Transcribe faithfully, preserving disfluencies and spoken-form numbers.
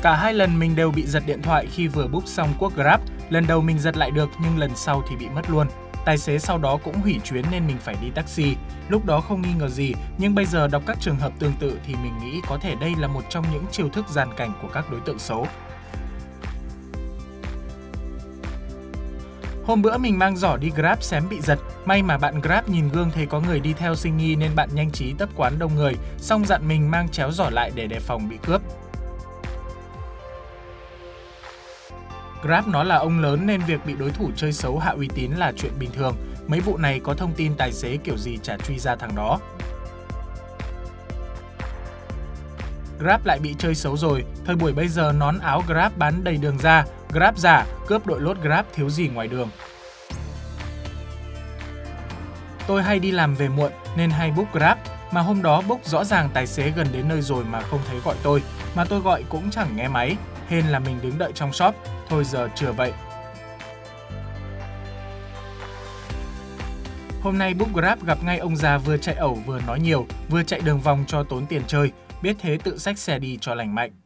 Cả hai lần mình đều bị giật điện thoại khi vừa book xong cuốc Grab. Lần đầu mình giật lại được nhưng lần sau thì bị mất luôn. Tài xế sau đó cũng hủy chuyến nên mình phải đi taxi. Lúc đó không nghi ngờ gì, nhưng bây giờ đọc các trường hợp tương tự thì mình nghĩ có thể đây là một trong những chiêu thức gian cảnh của các đối tượng xấu. Hôm bữa mình mang giỏ đi Grab xém bị giật, may mà bạn Grab nhìn gương thấy có người đi theo sinh nghi nên bạn nhanh trí tấp quán đông người, xong dặn mình mang chéo giỏ lại để đề phòng bị cướp. Grab nó là ông lớn nên việc bị đối thủ chơi xấu hạ uy tín là chuyện bình thường. Mấy vụ này có thông tin tài xế kiểu gì chả truy ra thằng đó. Grab lại bị chơi xấu rồi, thời buổi bây giờ nón áo Grab bán đầy đường ra, Grab giả, cướp đội lốt Grab thiếu gì ngoài đường. Tôi hay đi làm về muộn nên hay book Grab, mà hôm đó book rõ ràng tài xế gần đến nơi rồi mà không thấy gọi tôi, mà tôi gọi cũng chẳng nghe máy, hên là mình đứng đợi trong shop, thôi giờ chừa vậy. Hôm nay book Grab gặp ngay ông già vừa chạy ẩu vừa nói nhiều, vừa chạy đường vòng cho tốn tiền chơi, biết thế tự xách xe đi cho lành mạnh.